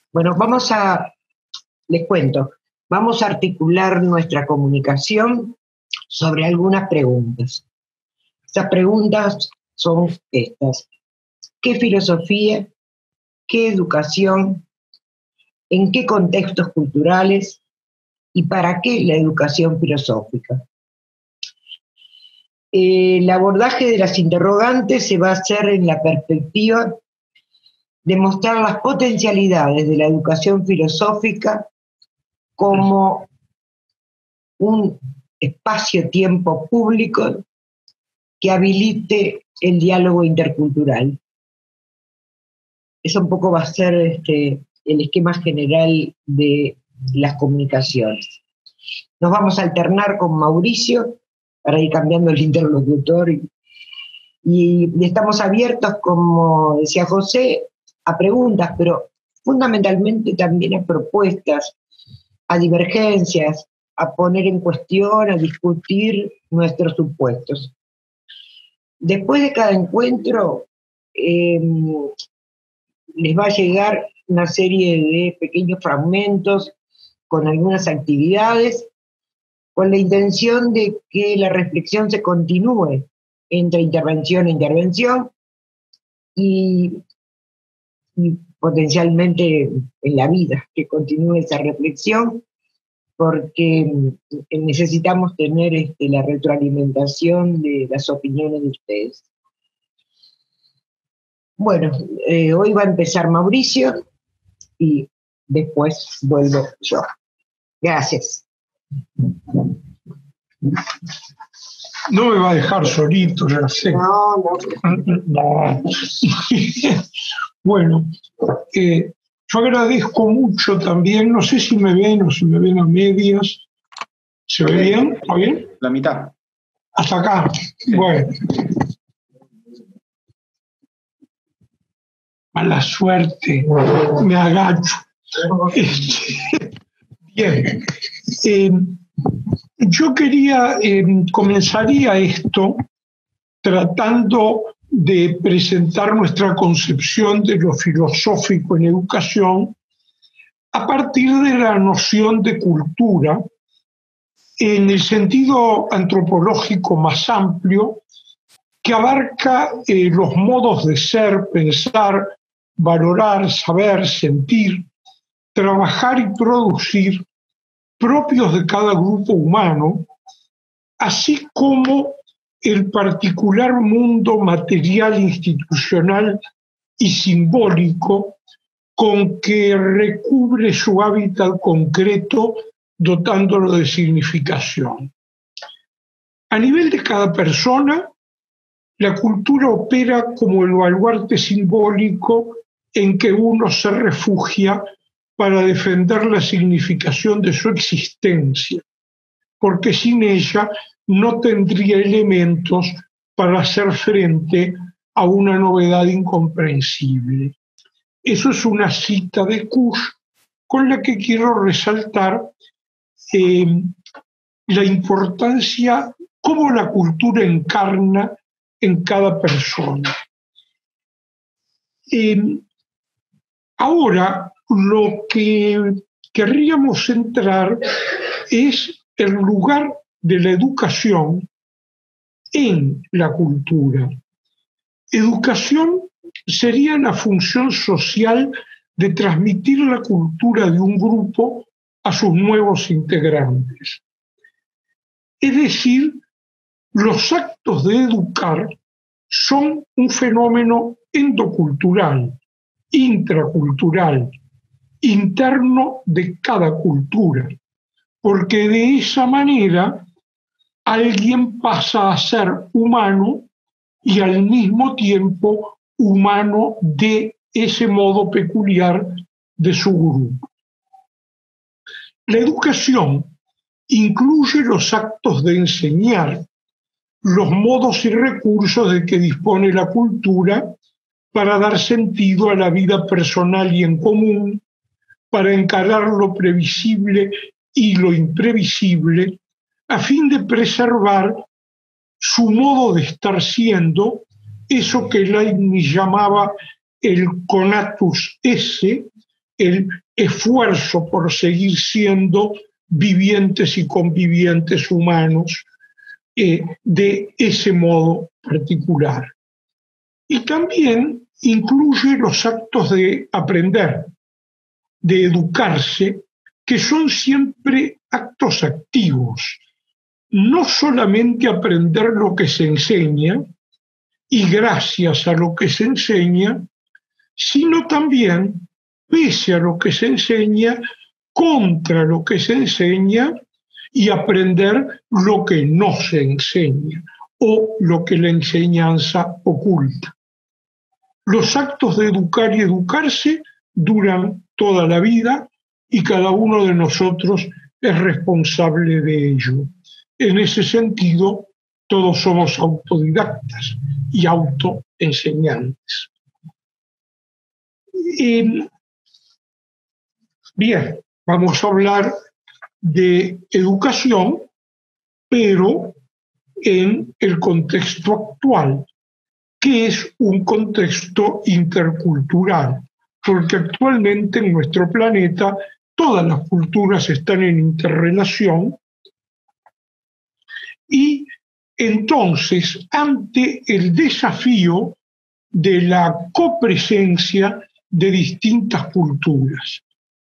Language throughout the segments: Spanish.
Bueno, les cuento, vamos a articular nuestra comunicación sobre algunas preguntas. Estas preguntas son estas. ¿Qué filosofía? ¿Qué educación? ¿En qué contextos culturales? ¿Y para qué la educación filosófica? El abordaje de las interrogantes se va a hacer en la perspectiva de mostrar las potencialidades de la educación filosófica como un espacio-tiempo público que habilite el diálogo intercultural. Eso un poco va a ser el esquema general de las comunicaciones. Nos vamos a alternar con Mauricio para ir cambiando el interlocutor y estamos abiertos, como decía José, a preguntas, pero fundamentalmente también a propuestas, a divergencias, a poner en cuestión, a discutir nuestros supuestos. Después de cada encuentro les va a llegar una serie de pequeños fragmentos con algunas actividades, con la intención de que la reflexión se continúe entre intervención e intervención y potencialmente en la vida, que continúe esa reflexión, porque necesitamos tener la retroalimentación de las opiniones de ustedes. Bueno, hoy va a empezar Mauricio y después vuelvo yo. Gracias. No me va a dejar solito, ya sé. No. Bueno, yo agradezco mucho también, no sé si me ven o si me ven a medias. ¿Se ve bien? ¿Está bien? La mitad. Hasta acá. Bueno. Mala suerte, me agacho. Bien. Yo comenzaría esto tratando de presentar nuestra concepción de lo filosófico en educación a partir de la noción de cultura en el sentido antropológico más amplio que abarca los modos de ser, pensar, valorar, saber, sentir, trabajar y producir propios de cada grupo humano, así como el particular mundo material, institucional y simbólico con que recubre su hábitat concreto, dotándolo de significación. A nivel de cada persona, la cultura opera como el baluarte simbólico en que uno se refugia para defender la significación de su existencia, porque sin ella no tendría elementos para hacer frente a una novedad incomprensible. Eso es una cita de Kusch con la que quiero resaltar la importancia, cómo la cultura encarna en cada persona. Ahora, lo que querríamos centrar es el lugar de la educación en la cultura. Educación sería la función social de transmitir la cultura de un grupo a sus nuevos integrantes. Es decir, los actos de educar son un fenómeno endocultural, intracultural, interno de cada cultura, porque de esa manera alguien pasa a ser humano y al mismo tiempo humano de ese modo peculiar de su grupo. La educación incluye los actos de enseñar, los modos y recursos de que dispone la cultura para dar sentido a la vida personal y en común, para encarar lo previsible y lo imprevisible, a fin de preservar su modo de estar siendo, eso que Leibniz llamaba el conatus esse, el esfuerzo por seguir siendo vivientes y convivientes humanos de ese modo particular. Y también incluye los actos de aprender, de educarse, que son siempre actos activos. No solamente aprender lo que se enseña, y gracias a lo que se enseña, sino también, pese a lo que se enseña, contra lo que se enseña y aprender lo que no se enseña o lo que la enseñanza oculta. Los actos de educar y educarse duran toda la vida y cada uno de nosotros es responsable de ello. En ese sentido, todos somos autodidactas y autoenseñantes. Bien, vamos a hablar de educación, pero en el contexto actual, que es un contexto intercultural, porque actualmente en nuestro planeta todas las culturas están en interrelación y entonces ante el desafío de la copresencia de distintas culturas,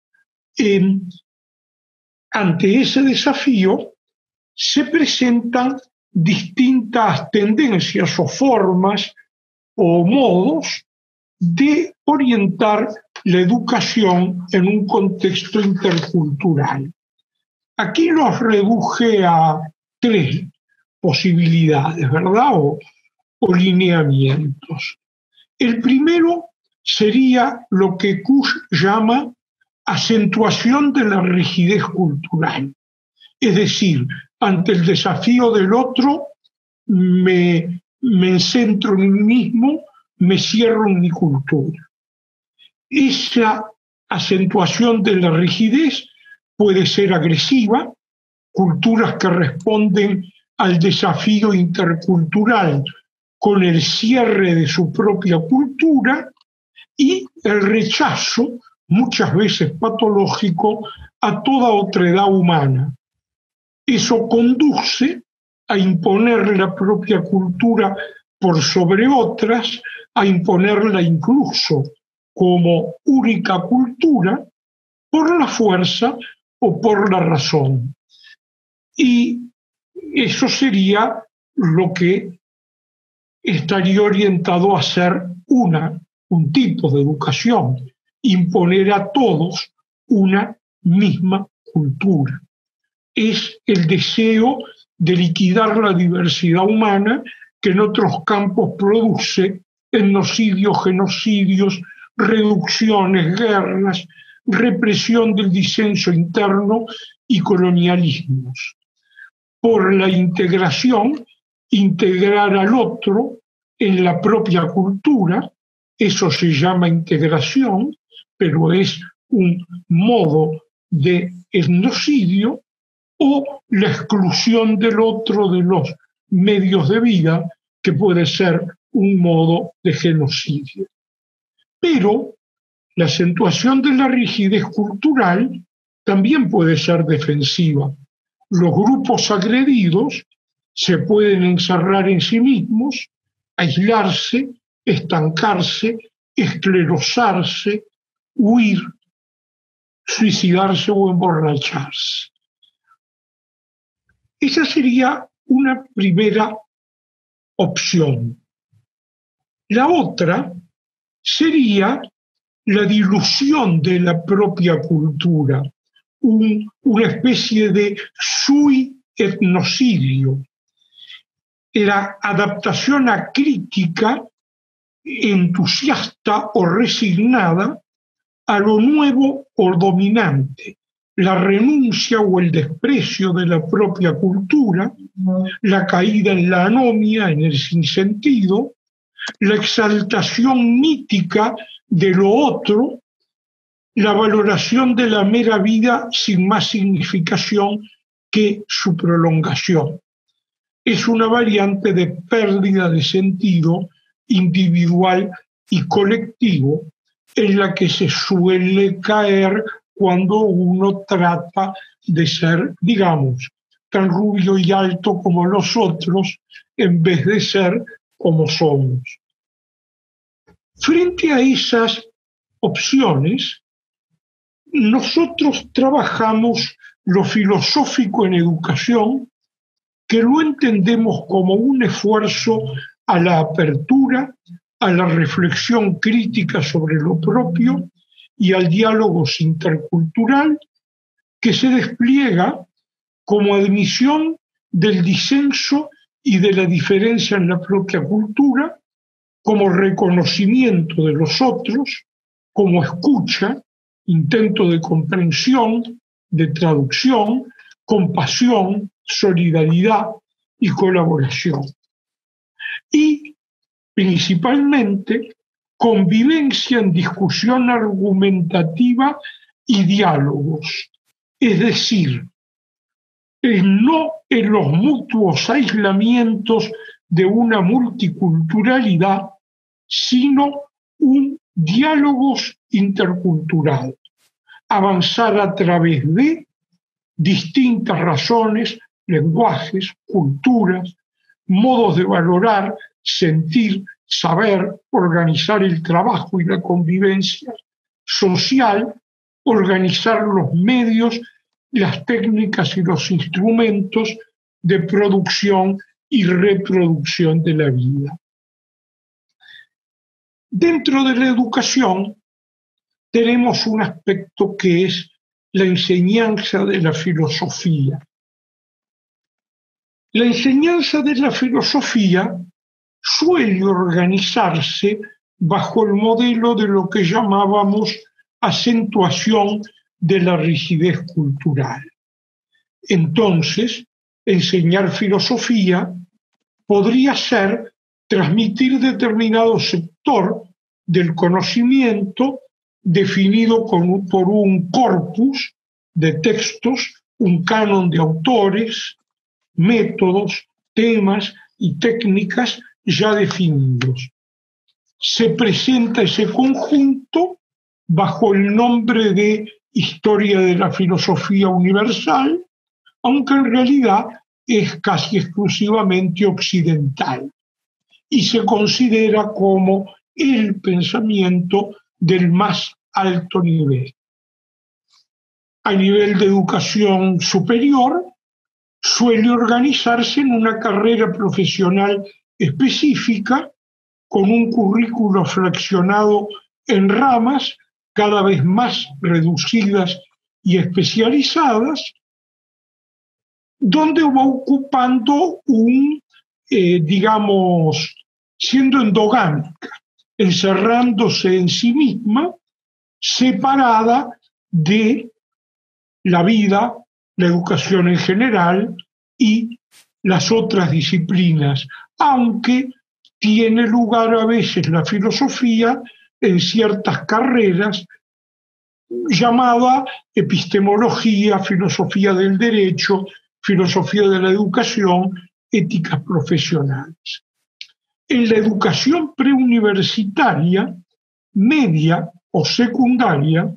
ante ese desafío se presentan distintas tendencias o formas o modos de orientar la educación en un contexto intercultural. Aquí los reduje a 3 posibilidades, ¿verdad? O lineamientos. El primero sería lo que Kusch llama acentuación de la rigidez cultural. Es decir, ante el desafío del otro, me centro en mí mismo, me cierro en mi cultura. Esa acentuación de la rigidez puede ser agresiva, culturas que responden al desafío intercultural con el cierre de su propia cultura y el rechazo, muchas veces patológico, a toda otredad humana. Eso conduce a imponer la propia cultura por sobre otras, a imponerla incluso como única cultura por la fuerza o por la razón. Y eso sería lo que estaría orientado a ser un tipo de educación, imponer a todos una misma cultura. Es el deseo de liquidar la diversidad humana que en otros campos produce etnocidios, genocidios, reducciones, guerras, represión del disenso interno y colonialismos. Por la integración, integrar al otro en la propia cultura, eso se llama integración, pero es un modo de etnocidio, o la exclusión del otro de los medios de vida, que puede ser un modo de genocidio. Pero la acentuación de la rigidez cultural también puede ser defensiva. Los grupos agredidos se pueden encerrar en sí mismos, aislarse, estancarse, esclerosarse, huir, suicidarse o emborracharse. Esa sería una primera opción. La otra sería la dilución de la propia cultura, una especie de sui-etnocidio, la adaptación acrítica, entusiasta o resignada a lo nuevo o dominante, la renuncia o el desprecio de la propia cultura, la caída en la anomia, en el sinsentido, la exaltación mítica de lo otro, la valoración de la mera vida sin más significación que su prolongación. Es una variante de pérdida de sentido individual y colectivo en la que se suele caer cuando uno trata de ser, digamos, tan rubio y alto como los otros, en vez de ser como somos. Frente a esas opciones, nosotros trabajamos lo filosófico en educación, que lo entendemos como un esfuerzo a la apertura, a la reflexión crítica sobre lo propio y al diálogo intercultural, que se despliega como admisión del disenso y de la diferencia en la propia cultura, como reconocimiento de los otros, como escucha, intento de comprensión, de traducción, compasión, solidaridad y colaboración. Y principalmente convivencia en discusión argumentativa y diálogos, es decir, no en los mutuos aislamientos de una multiculturalidad, sino un diálogos intercultural, avanzar a través de distintas razones, lenguajes, culturas, modos de valorar, sentir, saber, organizar el trabajo y la convivencia social, organizar los medios, las técnicas y los instrumentos de producción y reproducción de la vida. Dentro de la educación tenemos un aspecto que es la enseñanza de la filosofía. La enseñanza de la filosofía suele organizarse bajo el modelo de lo que llamábamos acentuación de la rigidez cultural. Entonces, enseñar filosofía podría ser transmitir determinado sector del conocimiento definido por un corpus de textos, un canon de autores, métodos, temas y técnicas ya definidos. Se presenta ese conjunto bajo el nombre de Historia de la Filosofía Universal, aunque en realidad es casi exclusivamente occidental y se considera como el pensamiento del más alto nivel. A nivel de educación superior, suele organizarse en una carrera profesional específica con un currículo fraccionado en ramas cada vez más reducidas y especializadas, donde va ocupando digamos, siendo endogámica, encerrándose en sí misma, separada de la vida, la educación en general y las otras disciplinas, aunque tiene lugar a veces la filosofía en ciertas carreras llamada epistemología, filosofía del derecho, filosofía de la educación, éticas profesionales. En la educación preuniversitaria, media o secundaria,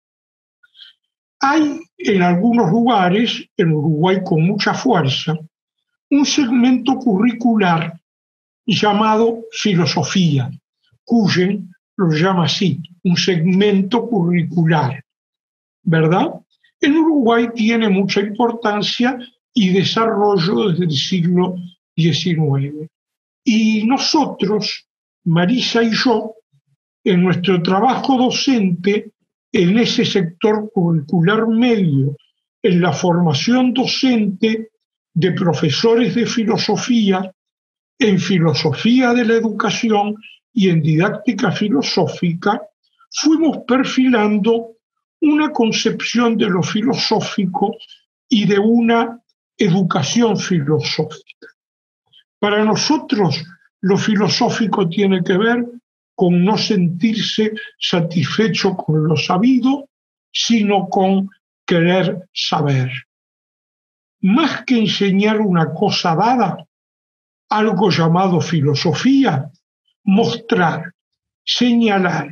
hay en algunos lugares, en Uruguay con mucha fuerza, un segmento curricular llamado filosofía. Cuyen lo llama así, un segmento curricular, ¿verdad? En Uruguay tiene mucha importancia y desarrollo desde el siglo XIX. Y nosotros, Marisa y yo, en nuestro trabajo docente, en ese sector curricular medio, en la formación docente de profesores de filosofía, en filosofía de la educación y en didáctica filosófica, fuimos perfilando una concepción de lo filosófico y de una educación filosófica. Para nosotros, lo filosófico tiene que ver con no sentirse satisfecho con lo sabido, sino con querer saber. Más que enseñar una cosa dada, algo llamado filosofía, mostrar, señalar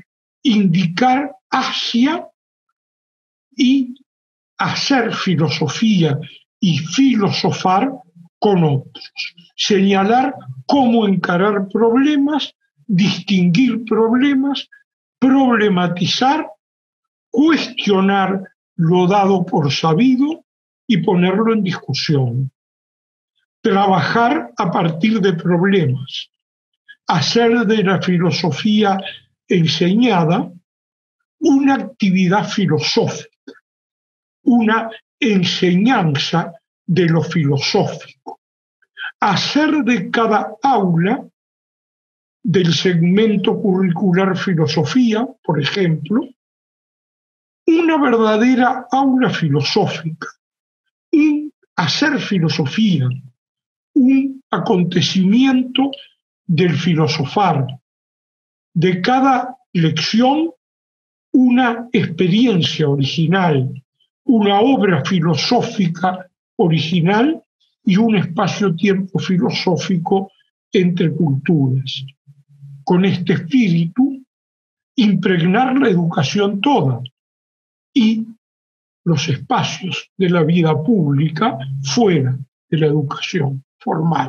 indicar hacia y hacer filosofía y filosofar con otros, señalar cómo encarar problemas, distinguir problemas, problematizar, cuestionar lo dado por sabido y ponerlo en discusión. Trabajar a partir de problemas, hacer de la filosofía enseñada una actividad filosófica, una enseñanza de lo filosófico, hacer de cada aula del segmento curricular filosofía, por ejemplo, una verdadera aula filosófica, un hacer filosofía, un acontecimiento del filosofar, de cada lección una experiencia original, una obra filosófica original y un espacio-tiempo filosófico entre culturas. Con este espíritu, impregnar la educación toda y los espacios de la vida pública fuera de la educación formal.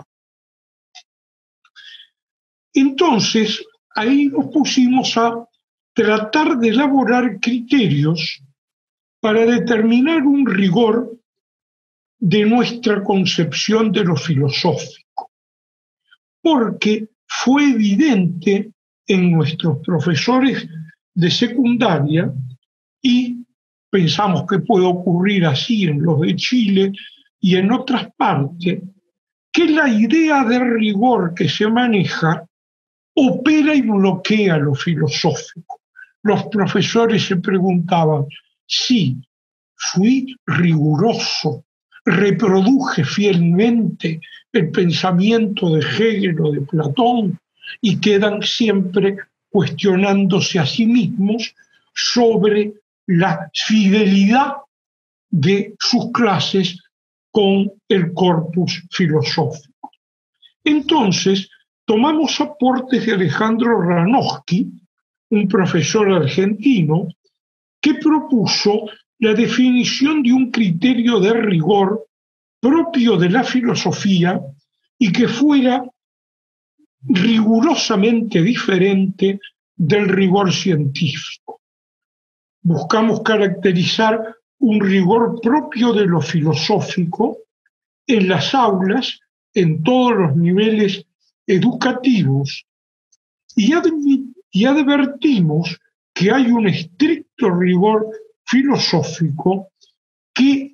Entonces, ahí nos pusimos a tratar de elaborar criterios para determinar un rigor de nuestra concepción de lo filosófico, porque fue evidente en nuestros profesores de secundaria, y pensamos que puede ocurrir así en los de Chile y en otras partes, que la idea de rigor que se maneja opera y bloquea lo filosófico. Los profesores se preguntaban, sí, fui riguroso, reproduje fielmente el pensamiento de Hegel o de Platón, y quedan siempre cuestionándose a sí mismos sobre la fidelidad de sus clases con el corpus filosófico. Entonces, tomamos aportes de Alejandro Ranowski, un profesor argentino, que propuso la definición de un criterio de rigor propio de la filosofía y que fuera rigurosamente diferente del rigor científico. Buscamos caracterizar un rigor propio de lo filosófico en las aulas, en todos los niveles educativos, y advertimos que hay un estricto rigor filosófico que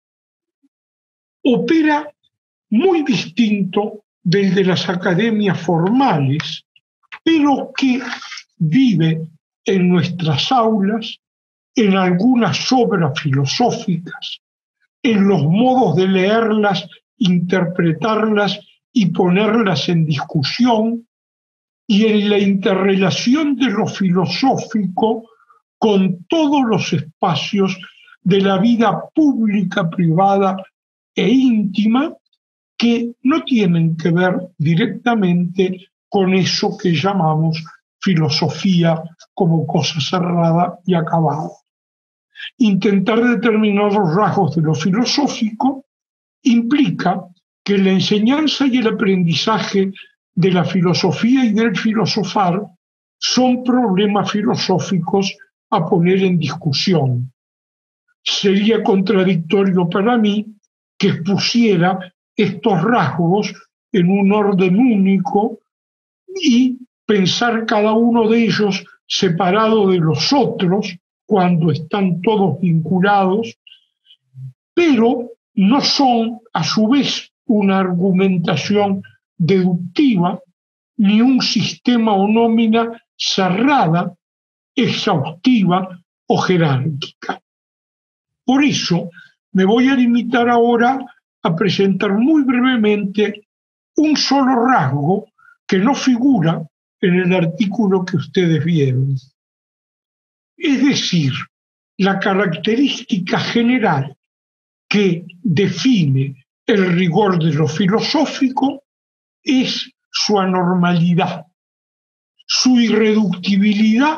opera muy distinto del de las academias formales, pero que vive en nuestras aulas, en algunas obras filosóficas, en los modos de leerlas, interpretarlas y ponerlas en discusión, y en la interrelación de lo filosófico con todos los espacios de la vida pública, privada e íntima, que no tienen que ver directamente con eso que llamamos filosofía como cosa cerrada y acabada. Intentar determinar los rasgos de lo filosófico implica que la enseñanza y el aprendizaje de la filosofía y del filosofar son problemas filosóficos a poner en discusión. Sería contradictorio para mí que expusiera estos rasgos en un orden único y pensar cada uno de ellos separado de los otros cuando están todos vinculados, pero no son a su vez una argumentación deductiva ni un sistema o nómina cerrada, exhaustiva o jerárquica. Por eso me voy a limitar ahora a presentar muy brevemente un solo rasgo que no figura en el artículo que ustedes vieron. Es decir, la característica general que define el rigor de lo filosófico es su anormalidad, su irreductibilidad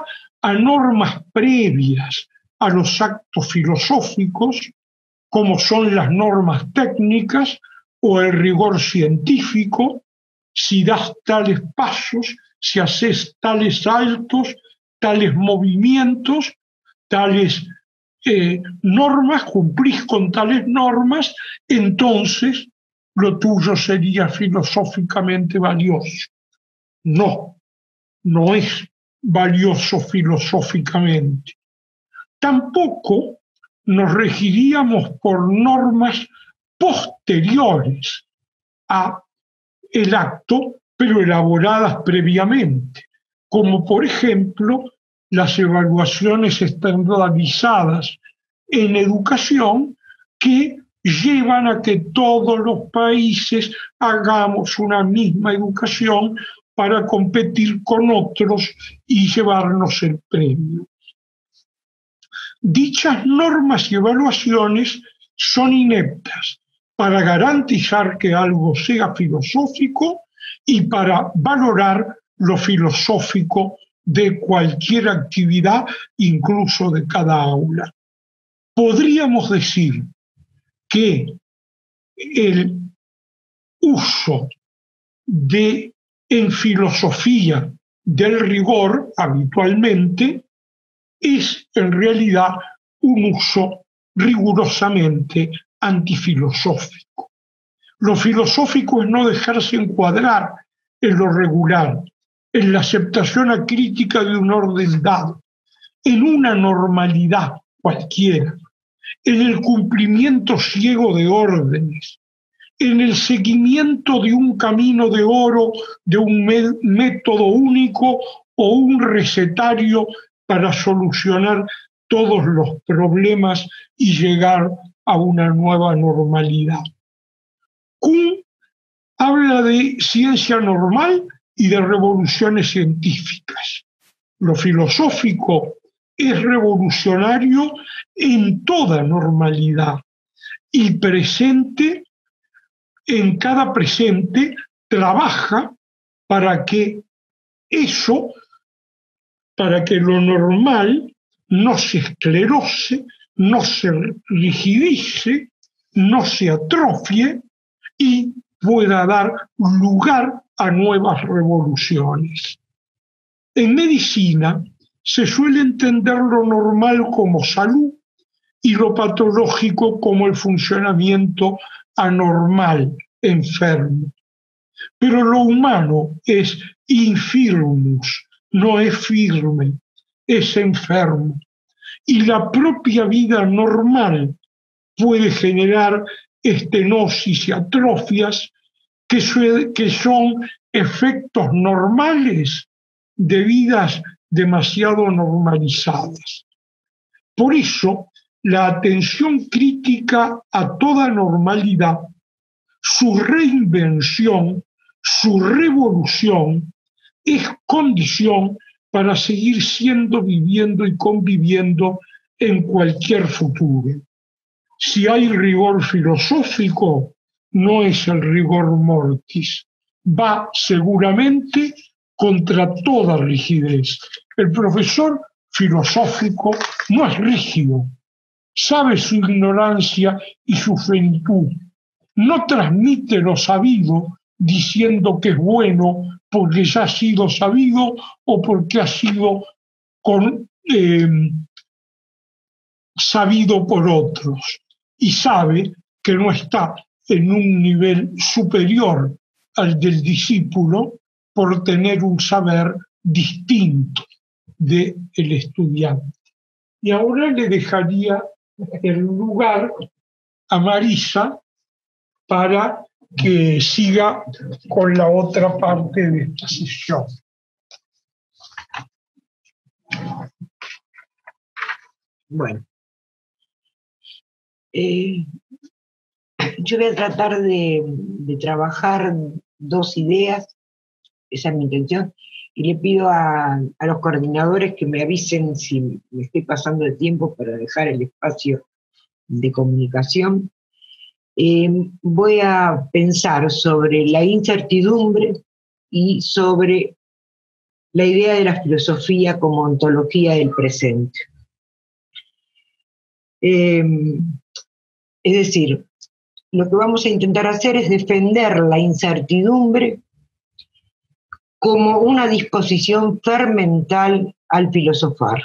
a normas previas a los actos filosóficos, como son las normas técnicas o el rigor científico, si das tales pasos, si haces tales saltos, tales movimientos, tales normas, cumplís con tales normas, entonces lo tuyo sería filosóficamente valioso. No, no es valioso filosóficamente. Tampoco nos regiríamos por normas posteriores a el acto, pero elaboradas previamente, como por ejemplo las evaluaciones estandarizadas en educación que llevan a que todos los países hagamos una misma educación para competir con otros y llevarnos el premio. Dichas normas y evaluaciones son ineptas para garantizar que algo sea filosófico y para valorar lo filosófico de cualquier actividad, incluso de cada aula. Podríamos decir que el uso en filosofía del rigor habitualmente es en realidad un uso rigurosamente antifilosófico. Lo filosófico es no dejarse encuadrar en lo regular, en la aceptación acrítica de un orden dado, en una normalidad cualquiera, en el cumplimiento ciego de órdenes, en el seguimiento de un camino de oro, de un método único o un recetario para solucionar todos los problemas y llegar a una nueva normalidad. Kuhn habla de ciencia normal y de revoluciones científicas. Lo filosófico es revolucionario en toda normalidad y presente, en cada presente, trabaja para que eso, para que lo normal no se esclerose, no se rigidice, no se atrofie y pueda dar lugar a nuevas revoluciones. En medicina se suele entender lo normal como salud y lo patológico como el funcionamiento anormal, enfermo. Pero lo humano es infirmus, no es firme, es enfermo. Y la propia vida normal puede generar estenosis y atrofias que son efectos normales de vidas demasiado normalizadas. Por eso, la atención crítica a toda normalidad, su reinvención, su revolución, es condición para seguir siendo, viviendo y conviviendo en cualquier futuro. Si hay rigor filosófico, no es el rigor mortis, va seguramente contra toda rigidez. El profesor filosófico no es rígido, sabe su ignorancia y su finitud, no transmite lo sabido diciendo que es bueno porque ya ha sido sabido o porque ha sido sabido por otros, y sabe que no está en un nivel superior al del discípulo por tener un saber distinto del estudiante. Y ahora le dejaría el lugar a Marisa para que siga con la otra parte de esta sesión. Bueno, yo voy a tratar de trabajar dos ideas, esa es mi intención, y le pido a los coordinadores que me avisen si me estoy pasando de tiempo para dejar el espacio de comunicación. Voy a pensar sobre la incertidumbre y sobre la idea de la filosofía como ontología del presente. Es decir, lo que vamos a intentar hacer es defender la incertidumbre como una disposición fermental al filosofar.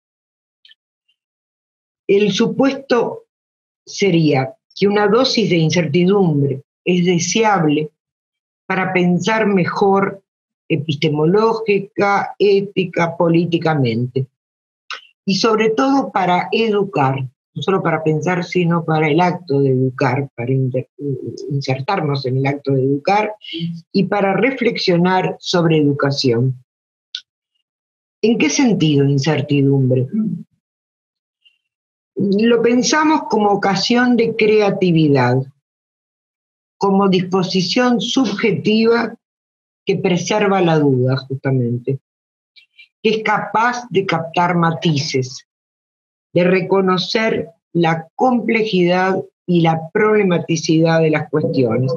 El supuesto sería que una dosis de incertidumbre es deseable para pensar mejor epistemológica, ética, políticamente, y sobre todo para educar, no solo para pensar, sino para el acto de educar, para insertarnos en el acto de educar y para reflexionar sobre educación. ¿En qué sentido incertidumbre? Lo pensamos como ocasión de creatividad, como disposición subjetiva que preserva la duda, justamente, que es capaz de captar matices, de reconocer la complejidad y la problematicidad de las cuestiones.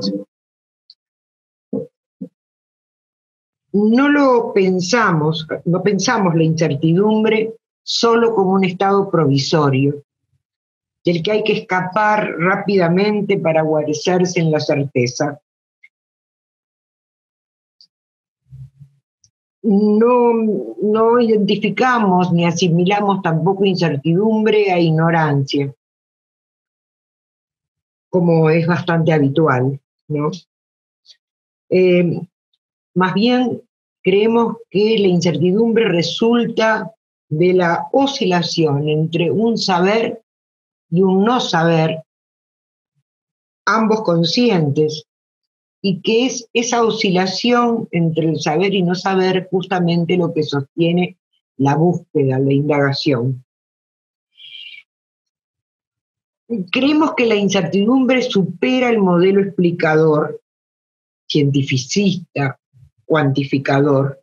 No pensamos la incertidumbre solo como un estado provisorio, del que hay que escapar rápidamente para guarecerse en la certeza. No identificamos ni asimilamos tampoco incertidumbre a ignorancia, como es bastante habitual, ¿no? Más bien creemos que la incertidumbre resulta de la oscilación entre un saber y un no saber, ambos conscientes, y que es esa oscilación entre el saber y no saber justamente lo que sostiene la búsqueda, la indagación. Creemos que la incertidumbre supera el modelo explicador, cientificista, cuantificador,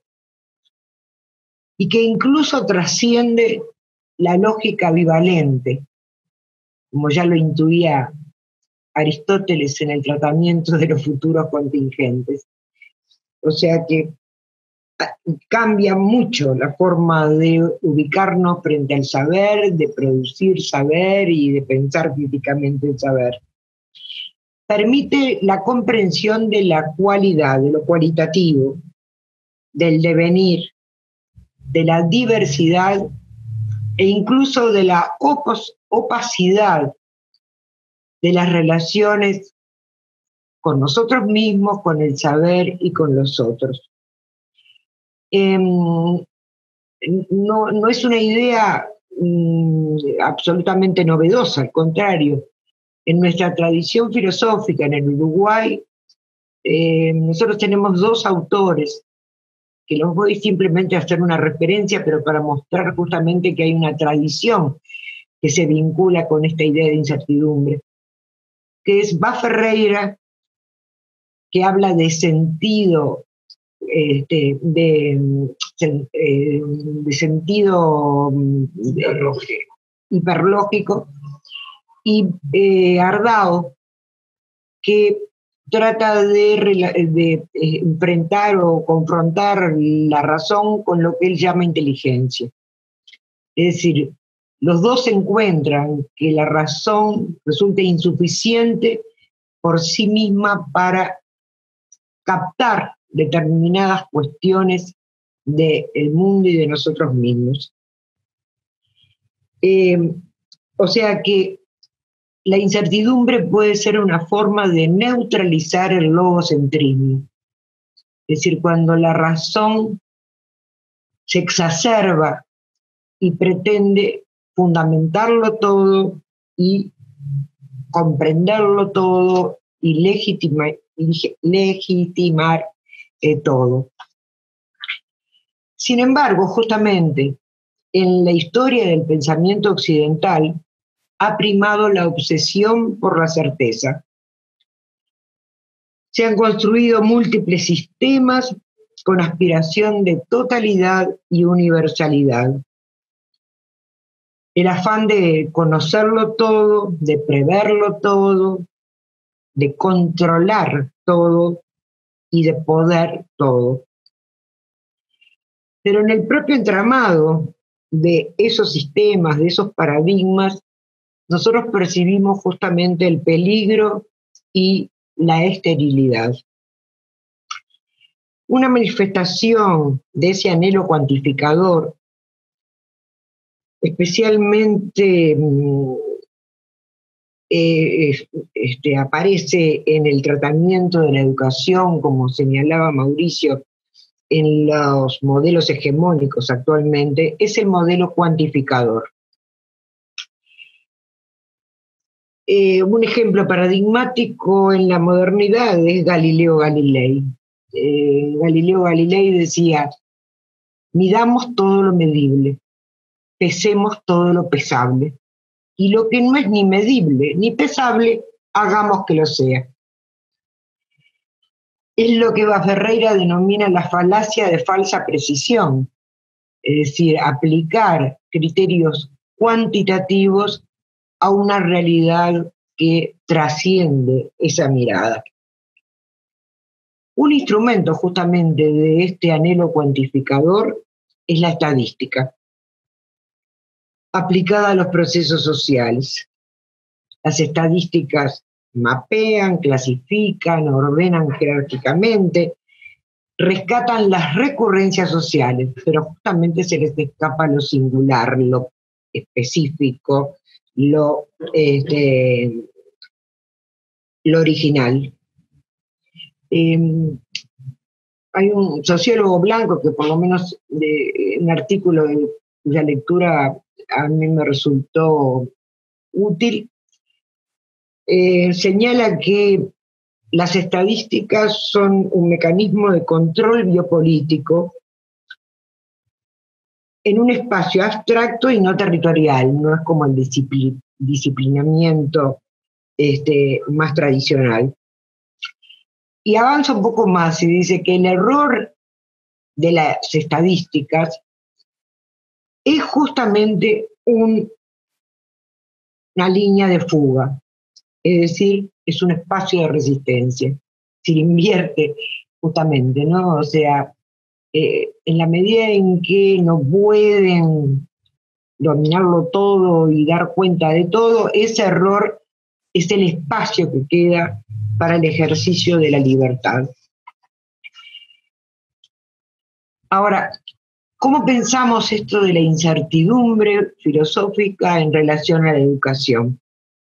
y que incluso trasciende la lógica bivalente, como ya lo intuía Aristóteles en el tratamiento de los futuros contingentes. O sea que cambia mucho la forma de ubicarnos frente al saber, de producir saber y de pensar críticamente el saber. Permite la comprensión de la cualidad, de lo cualitativo, del devenir, de la diversidad e incluso de la opacidad de las relaciones con nosotros mismos, con el saber y con los otros. No es una idea absolutamente novedosa, al contrario. En nuestra tradición filosófica en el Uruguay, nosotros tenemos dos autores, que los voy simplemente a hacer una referencia, pero para mostrar justamente que hay una tradición que se vincula con esta idea de incertidumbre, que es Bá Ferreira, que habla de sentido, de sentido hiperlógico, y Ardao, que trata de enfrentar o confrontar la razón con lo que él llama inteligencia. Es decir, los dos encuentran que la razón resulta insuficiente por sí misma para captar determinadas cuestiones del mundo y de nosotros mismos. O sea que la incertidumbre puede ser una forma de neutralizar el logocentrismo. Es decir, cuando la razón se exacerba y pretende fundamentarlo todo y comprenderlo todo y legitimar todo. Sin embargo, justamente en la historia del pensamiento occidental ha primado la obsesión por la certeza. Se han construido múltiples sistemas con aspiración de totalidad y universalidad. El afán de conocerlo todo, de preverlo todo, de controlar todo y de poder todo. Pero en el propio entramado de esos sistemas, de esos paradigmas, nosotros percibimos justamente el peligro y la esterilidad. Una manifestación de ese anhelo cuantificador, especialmente aparece en el tratamiento de la educación, como señalaba Mauricio, en los modelos hegemónicos actualmente, es el modelo cuantificador. Un ejemplo paradigmático en la modernidad es Galileo Galilei. Galileo Galilei decía: midamos todo lo medible, pesemos todo lo pesable, y lo que no es ni medible ni pesable, hagamos que lo sea. Es lo que Ferreira denomina la falacia de falsa precisión, es decir, aplicar criterios cuantitativos a una realidad que trasciende esa mirada. Un instrumento justamente de este anhelo cuantificador es la estadística, aplicada a los procesos sociales. Las estadísticas mapean, clasifican, ordenan jerárquicamente, rescatan las recurrencias sociales, pero justamente se les escapa lo singular, lo específico, lo original. Hay un sociólogo blanco que por lo menos de un artículo cuya lectura a mí me resultó útil, señala que las estadísticas son un mecanismo de control biopolítico en un espacio abstracto y no territorial, no es como el disciplinamiento más tradicional. Y avanza un poco más y dice que el error de las estadísticas es justamente una línea de fuga, es decir, es un espacio de resistencia. Se invierte justamente, ¿no? O sea, en la medida en que no pueden dominarlo todo y dar cuenta de todo, ese error es el espacio que queda para el ejercicio de la libertad. Ahora, ¿cómo pensamos esto de la incertidumbre filosófica en relación a la educación?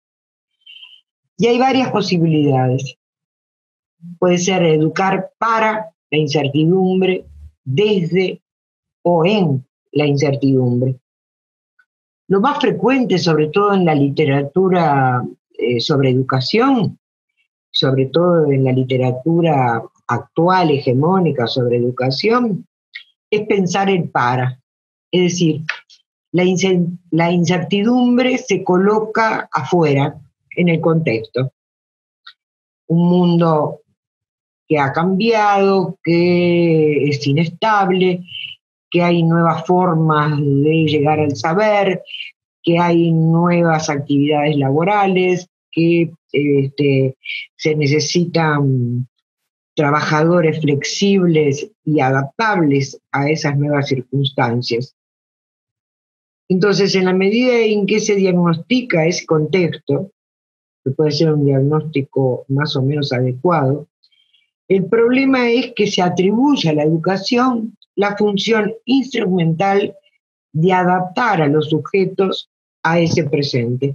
Y hay varias posibilidades. Puede ser educar para la incertidumbre, desde o en la incertidumbre. Lo más frecuente, sobre todo en la literatura sobre educación, sobre todo en la literatura actual, hegemónica sobre educación, es pensar el para. Es decir, la incertidumbre se coloca afuera, en el contexto. Un mundo que ha cambiado, que es inestable, que hay nuevas formas de llegar al saber, que hay nuevas actividades laborales, que se necesitan trabajadores flexibles y adaptables a esas nuevas circunstancias. Entonces, en la medida en que se diagnostica ese contexto, que puede ser un diagnóstico más o menos adecuado, el problema es que se atribuye a la educación la función instrumental de adaptar a los sujetos a ese presente.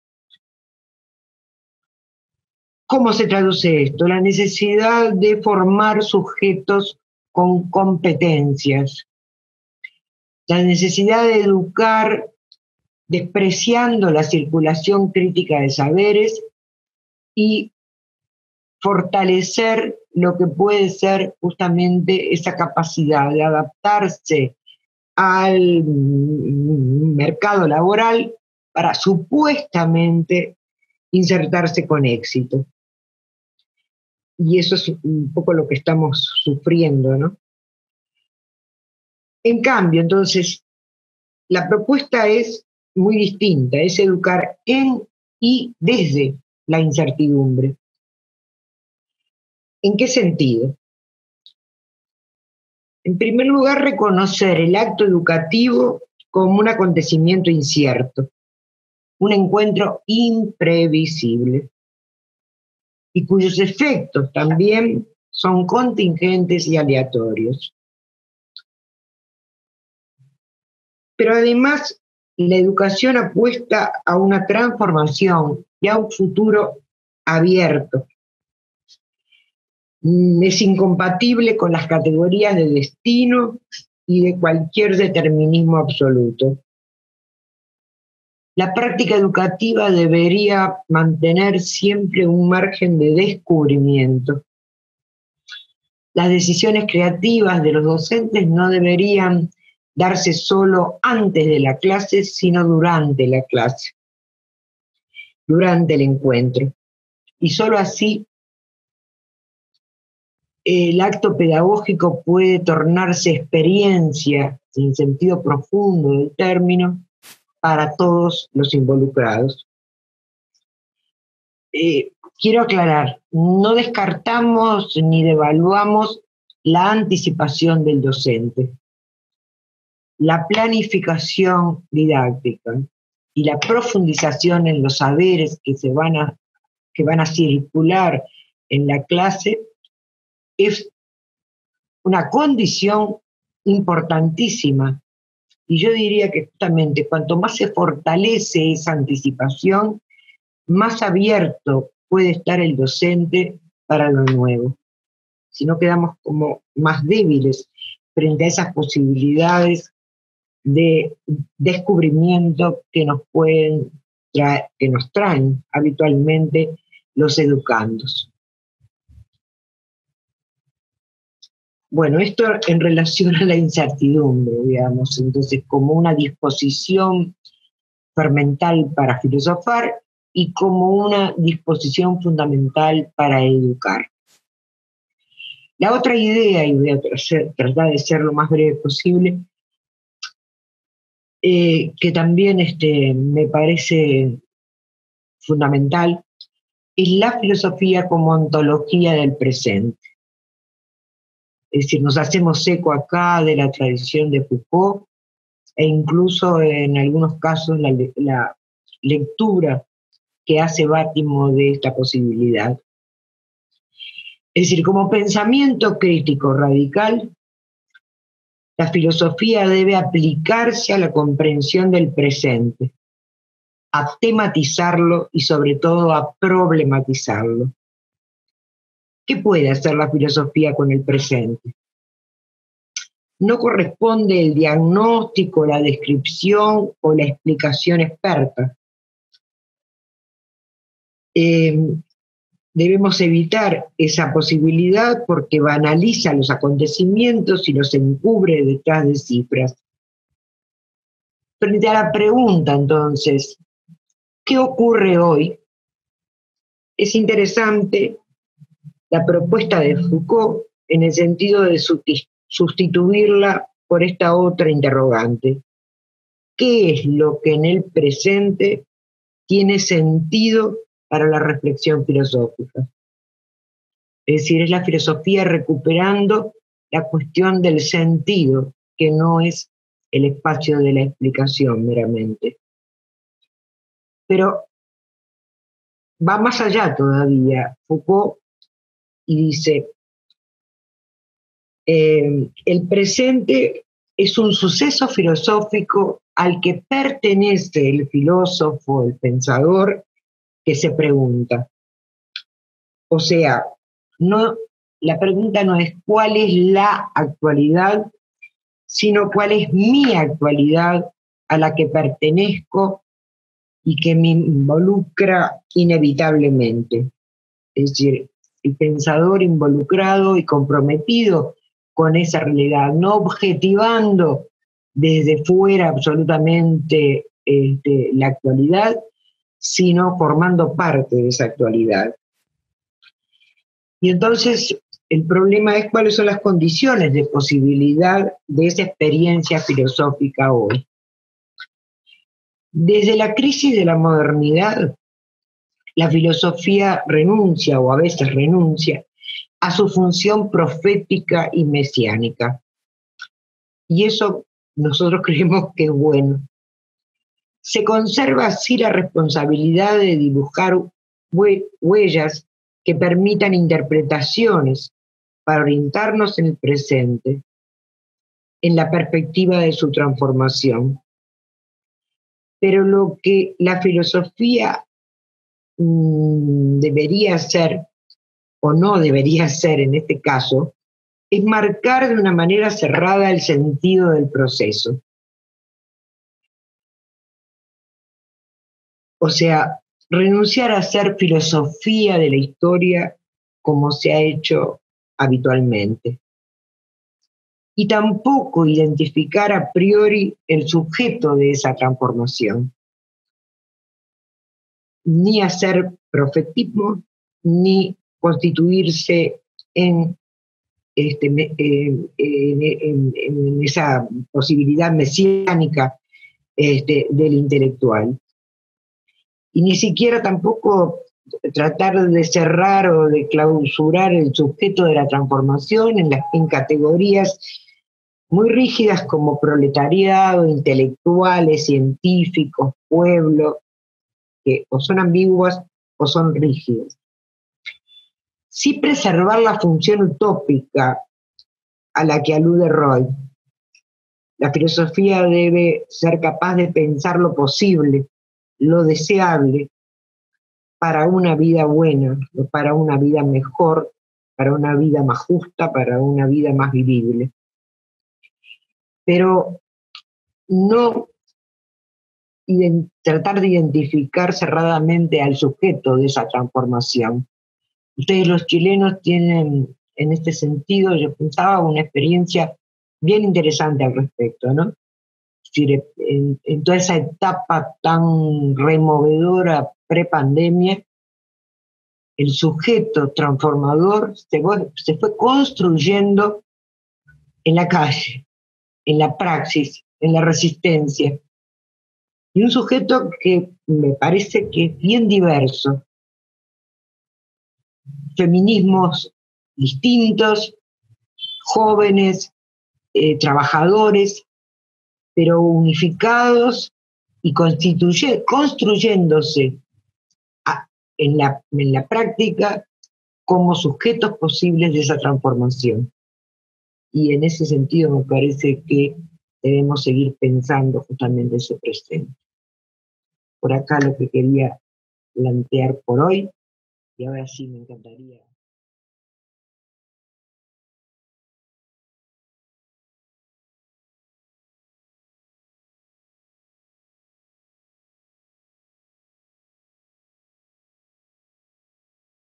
¿Cómo se traduce esto? La necesidad de formar sujetos con competencias, la necesidad de educar despreciando la circulación crítica de saberes y fortalecer lo que puede ser justamente esa capacidad de adaptarse al mercado laboral para supuestamente insertarse con éxito. Y eso es un poco lo que estamos sufriendo, ¿no? En cambio, entonces, la propuesta es muy distinta, es educar en y desde la incertidumbre. ¿En qué sentido? En primer lugar, reconocer el acto educativo como un acontecimiento incierto, un encuentro imprevisible, y cuyos efectos también son contingentes y aleatorios. Pero además, la educación apuesta a una transformación y a un futuro abierto. Es incompatible con las categorías de destino y de cualquier determinismo absoluto. La práctica educativa debería mantener siempre un margen de descubrimiento. Las decisiones creativas de los docentes no deberían darse solo antes de la clase, sino durante la clase, durante el encuentro. Y solo así el acto pedagógico puede tornarse experiencia, en sentido profundo del término, para todos los involucrados. Quiero aclarar, no descartamos ni devaluamos la anticipación del docente. La planificación didáctica y la profundización en los saberes que van a circular en la clase es una condición importantísima. Y yo diría que justamente cuanto más se fortalece esa anticipación, más abierto puede estar el docente para lo nuevo. Si no, quedamos como más débiles frente a esas posibilidades de descubrimiento que nos traen habitualmente los educandos. Bueno, esto en relación a la incertidumbre, digamos, entonces como una disposición fermental para filosofar y como una disposición fundamental para educar. La otra idea, y voy a tratar de ser lo más breve posible, que también me parece fundamental, es la filosofía como ontología del presente. Es decir, nos hacemos eco acá de la tradición de Foucault e incluso en algunos casos la lectura que hace Bátimo de esta posibilidad. Es decir, como pensamiento crítico radical, la filosofía debe aplicarse a la comprensión del presente, a tematizarlo y sobre todo a problematizarlo. ¿Qué puede hacer la filosofía con el presente? No corresponde el diagnóstico, la descripción o la explicación experta. Debemos evitar esa posibilidad porque banaliza los acontecimientos y los encubre detrás de cifras. Frente a la pregunta, entonces, ¿qué ocurre hoy? Es interesante la propuesta de Foucault en el sentido de sustituirla por esta otra interrogante. ¿Qué es lo que en el presente tiene sentido para la reflexión filosófica? Es decir, es la filosofía recuperando la cuestión del sentido, que no es el espacio de la explicación meramente. Pero va más allá todavía, Foucault, y dice, el presente es un suceso filosófico al que pertenece el filósofo, el pensador, que se pregunta. O sea, la pregunta no es cuál es la actualidad, sino cuál es mi actualidad a la que pertenezco y que me involucra inevitablemente. Es decir, el pensador involucrado y comprometido con esa realidad, no objetivando desde fuera absolutamente la actualidad, sino formando parte de esa actualidad. Y entonces el problema es cuáles son las condiciones de posibilidad de esa experiencia filosófica hoy. Desde la crisis de la modernidad, la filosofía renuncia, o a veces renuncia, a su función profética y mesiánica. y eso nosotros creemos que es bueno. Se conserva así la responsabilidad de dibujar huellas que permitan interpretaciones para orientarnos en el presente, en la perspectiva de su transformación. Pero lo que la filosofía debería hacer, o no debería hacer en este caso, es marcar de una manera cerrada el sentido del proceso. O sea, renunciar a hacer filosofía de la historia como se ha hecho habitualmente. Y tampoco identificar a priori el sujeto de esa transformación. Ni hacer profetismo, ni constituirse en esa posibilidad mesiánica del intelectual. Y ni siquiera tampoco tratar de cerrar o de clausurar el sujeto de la transformación en categorías muy rígidas como proletariado, intelectuales, científicos, pueblo, que o son ambiguas o son rígidas. Sí preservar la función utópica a la que alude Roy. La filosofía debe ser capaz de pensar lo posible, lo deseable, para una vida buena, para una vida mejor, para una vida más justa, para una vida más vivible. Pero no tratar de identificar cerradamente al sujeto de esa transformación. Ustedes los chilenos tienen, en este sentido, yo pensaba, una experiencia bien interesante al respecto, ¿no? Es decir, en toda esa etapa tan removedora pre-pandemia, el sujeto transformador se fue construyendo en la calle, en la praxis, en la resistencia. Y un sujeto que me parece que es bien diverso. Feminismos distintos, jóvenes, trabajadores, pero unificados y construyéndose en la práctica como sujetos posibles de esa transformación. Y en ese sentido me parece que debemos seguir pensando justamente ese presente. Por acá lo que quería plantear por hoy, y ahora sí me encantaría